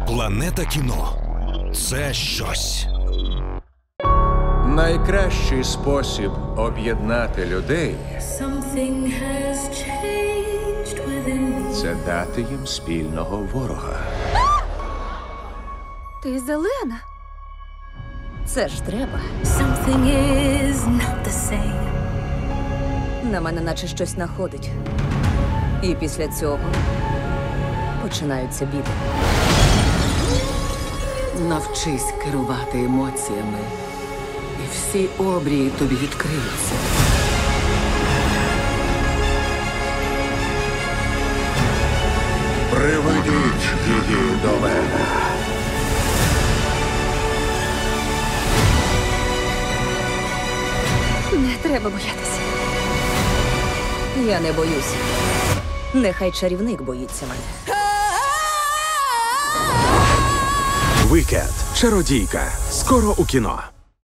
Планета кіно – це щось. Найкращий спосіб об'єднати людей – це дати їм спільного ворога. Ти зелена. Це ж треба. На мене наче щось находить. І після цього починаються біди. Навчись керувати емоціями, і всі обрії тобі відкриються. Приведіть її до мене. Не треба боятися. Я не боюся. Нехай чарівник боїться мене. Вікед. Чародійка. Скоро у кіно.